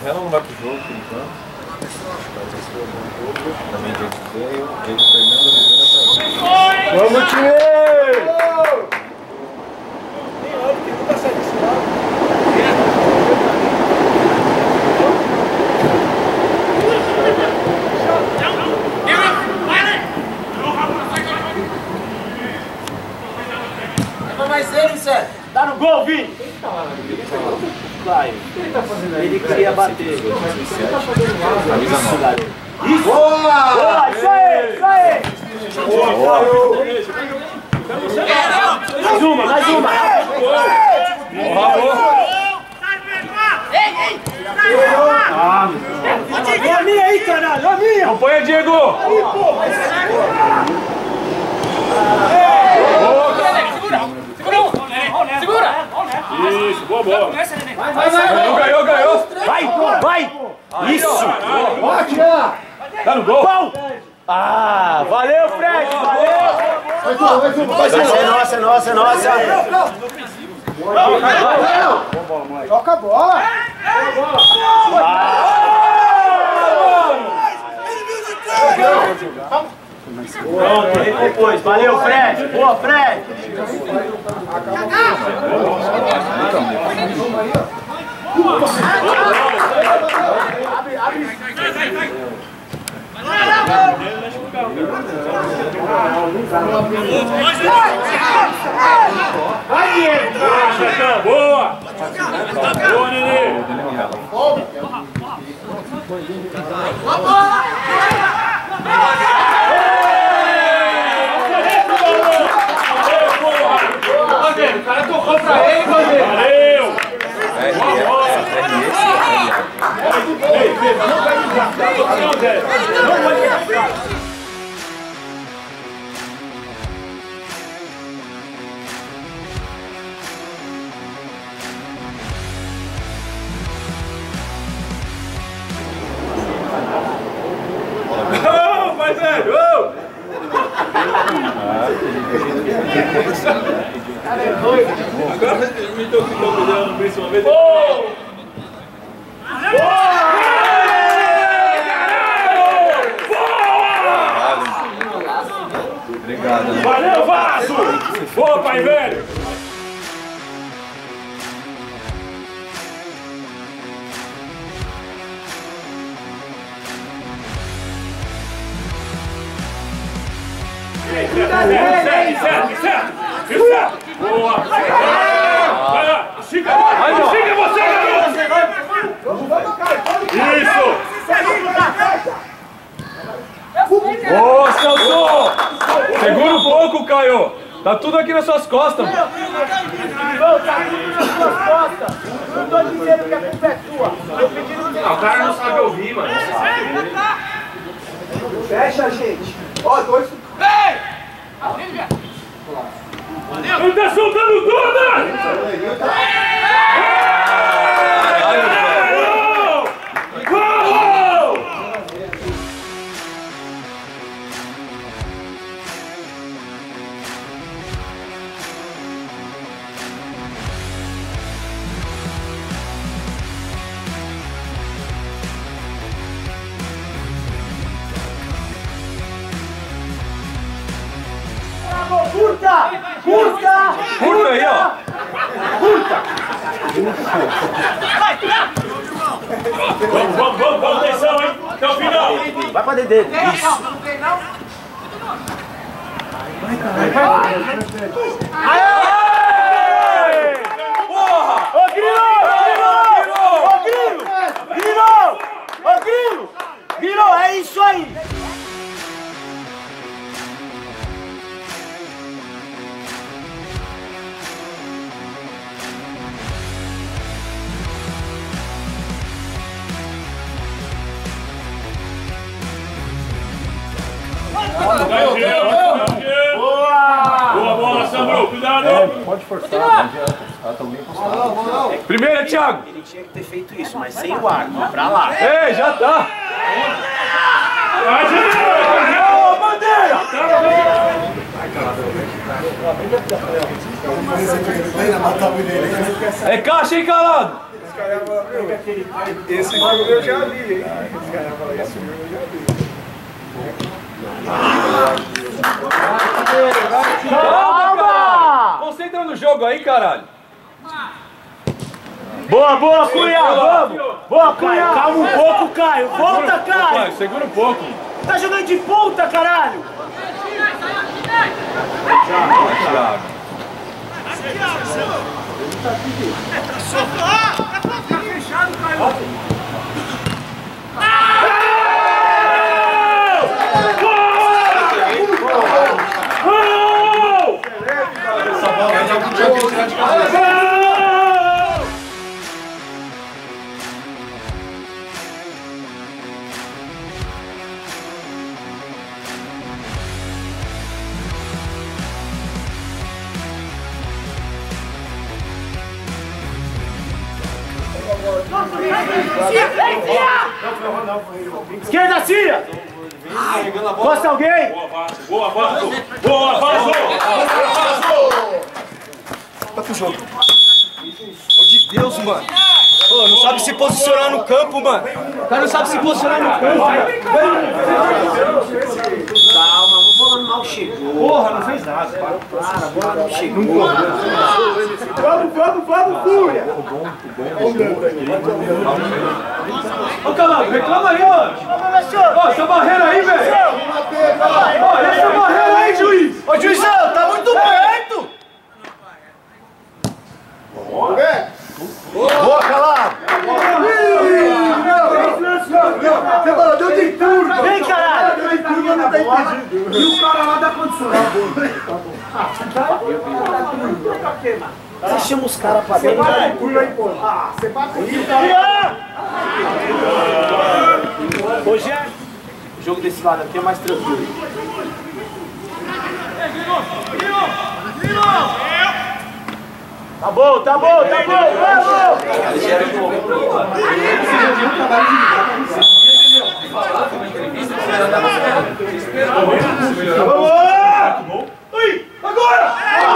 Ela não vai pro jogo por enquanto. Também Diego veio. Diego Fernando Oliveira tá aí. Vamos, time! Mais ele, Zé. Tá no gol, Vini. Quem tá lá? Vai. O que ele tá fazendo aí? Ele queria bater. Ele tá fazendo lá. Isso! Boa! Boa! Isso aí! Isso aí! Boa! Mais uma, mais uma! Ei! É a minha aí, caralho! É a minha! Acompanha, Diego! Aí, pô! Segura! Isso, boa bola! Vai! Ganhou! Vai! Isso! Bate! Tá no gol! Ah, valeu, Fred! Valeu! Mais uma! É nossa! Toca a bola! Pronto, depois. Valeu, Fred! Boa, Fred! Vai, Diego! Boa! Boa, Nenê! O cara tocou pra ele, valeu! Vai, velho! Cara, é doido! Agora me deu que estou olhando por isso uma vez. Obrigado. Valeu, Vaso! Boa, pai velho! Certo! Boa! Vai lá! Estica você, garoto! Isso! Ô, Celso! Segura um pouco, Caio! Tá tudo aqui nas suas costas! Tá tudo nas suas costas! Não tô dizendo que a culpa é sua! Tô pedindo que... O cara não sabe ouvir, mano! Fecha, gente! Ó, dois... Ele tá soltando tudo! Curta! Curta aí, ó! Vamos, atenção, hein? Até o final! Vai pra Dedê! Isso! Porra! Ô, Grilo! Grilo, é isso aí! Boa bola, Sandro! Cuidado! Pode forçar. Primeira, Thiago! Ele tinha que ter feito isso, mas sem o arco, pra lá. Ei, já tá! Ô, bandeira! É caixa, hein, calado? caras falam, meu, esse filme eu já vi, hein? Os caras falam, esse filme eu já vi. Calma! Concentra no jogo aí, caralho. Boa, boa, Cunha, vamos! Boa, Cunha! Calma um pouco, Caio! Volta, Caio! Segura um pouco. Tá jogando de ponta, caralho! Esquerda, Cia! Costa alguém! Boa, Vaso! Boa, Vaso! Tá pro jogo. Pelo de Deus, mano. Pô, não sabe se posicionar no campo, mano. O cara não sabe se posicionar no campo. Calma, vou falando mal, chegou. Porra, não fez nada. Para, a bola não chegou. Vamos, Fúria! Ô, Camargo, reclama aí, mano. Ó, essa barreira aí, velho. Ó, essa barreira aí, juiz. Ô, juizão, tá muito perto. Boa, calado. Você falou, deu de turma! Vem, caralho! Deu de turma, não tá impedido! E o cara lá da condição! Você chama os caras pra dentro. Você bateu! Hoje é... O jogo desse lado aqui é mais tranquilo. Tá bom, vamos! Agora!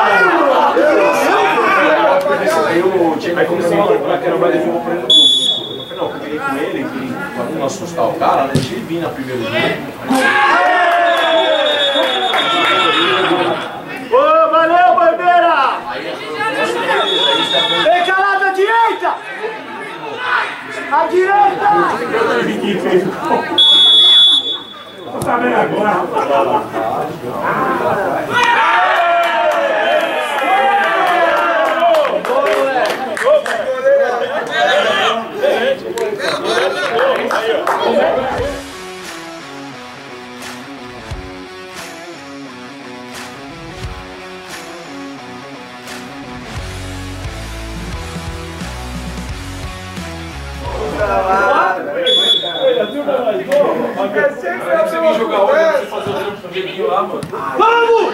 Aí o time falou que era mais jogo pra ele. Não, eu peguei com ele, pra não assustar o cara, né? Deixa ele vir na primeira vez. Ô, valeu, bandeira! Vem, calado, à direita! À direita! Tô sabendo agora. Você vem jogar hoje, você fazer o joguinho lá, mano. Vamos!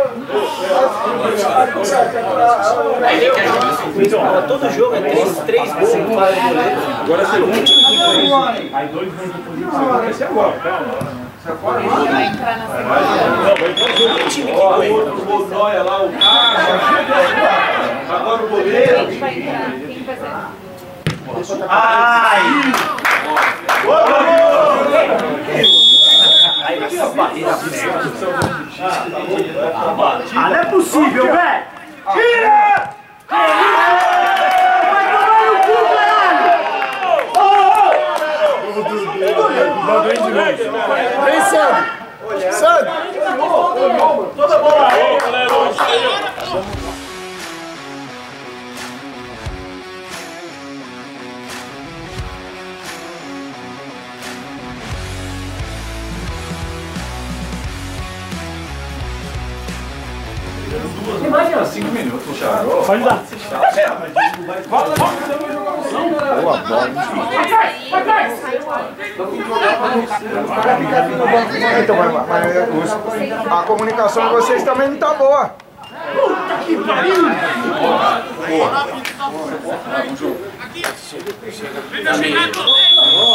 Todo jogo é 3 gols. Agora você vai. Aí dois vêm de posição. Vai ser agora, calma. Vai entrar na Ó, o outro Rodóia lá, o cara. Agora o goleiro. Quem vai entrar? Quem vai ser? Ai! Ah, não é possível, velho! Tira! Vai tomar no cu, caralho! Vem, Sandro. Sandro. Toda bola aí! Imagina, 5 minutos, Thiago. Pode dar. Boa bola. Então, mas a comunicação de vocês também não tá boa. Puta que pariu!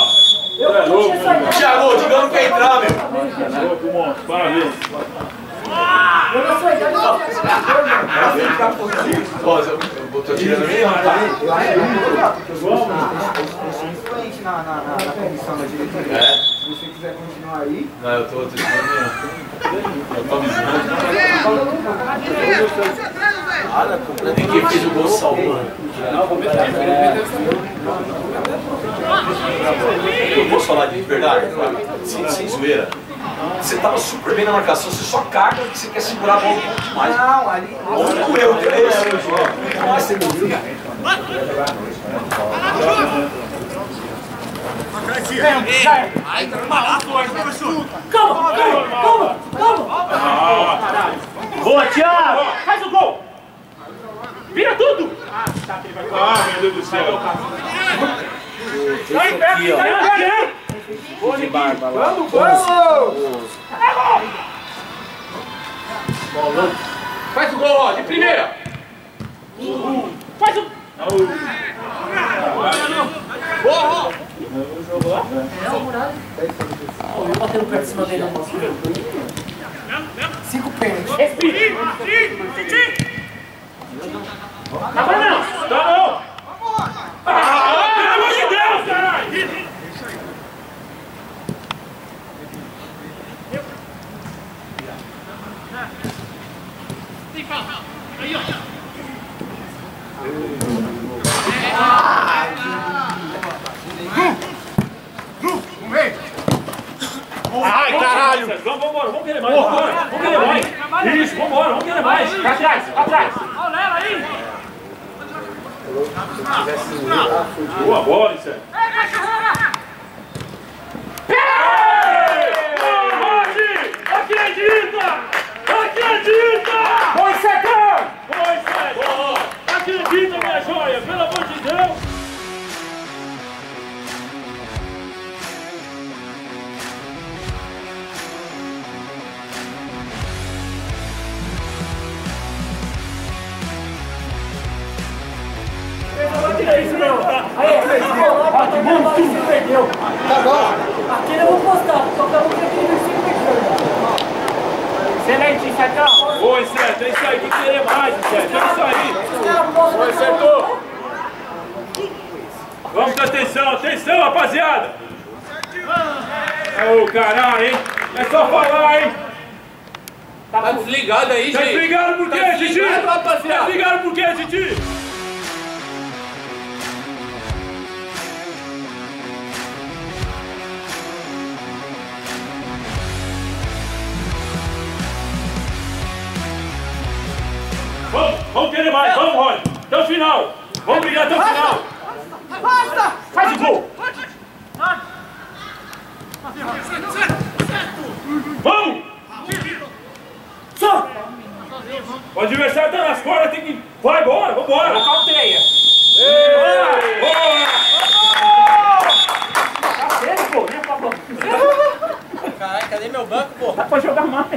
Thiago, digamos que é entrar, meu. Parabéns. Ó, eu tô tirando meio, tá? Influente na comissão da diretoria. É? Se você quiser continuar aí. Não, eu tô tirando meio. Eu tô avisando. Nem quem fez o gol salvou. Eu posso falar de verdade, sem zoeira. Você tava super bem na marcação, você só caga que você quer segurar a bola um pouco demais. Não, ali. O único erro que é esse. Mas você não viu? Calma! Boa, Thiago! Faz o gol! Vira tudo! Ah, meu Deus do céu. Sai perto, sai perto! Vamos! Faz o gol, ó, de primeira. Faz o... Eu batendo perto de cima dele, não posso ver. 5 pênaltis. Respira! Tá bom, não! Tá não. Pelo amor de Deus, caralho. Ai, caralho! Vamos querer mais, vamos querer mais! Isso, vamos querer mais! Pra trás! Olha ela aí! Boa bola, isso aí. Acredita! Foi secão! Acredita, minha joia, pelo amor de Deus! Perdeu! Tá bom! Aquele eu vou postar, só que eu vou ter que excelente, Secão! Oi, Certo, é isso aí, tem que querer mais, Certo, é isso aí! Oi, Certo! Vamos com atenção, rapaziada! Ô, caralho, hein? É só falar, hein? Tá desligado aí, gente? Tá desligado por quê, Titi? Tá desligado por quê, Titi? Vamos querer mais, vamos, Rony. Até o final. Vamos brigar até o final. Faz o gol! Vamos! Só! O adversário tá nas cordas, tem que... Vai, bora, vambora. Calteia! Boa! Tá cedo, pô! Vem pra bola! Caralho, cadê meu banco, pô? Dá pra jogar mais!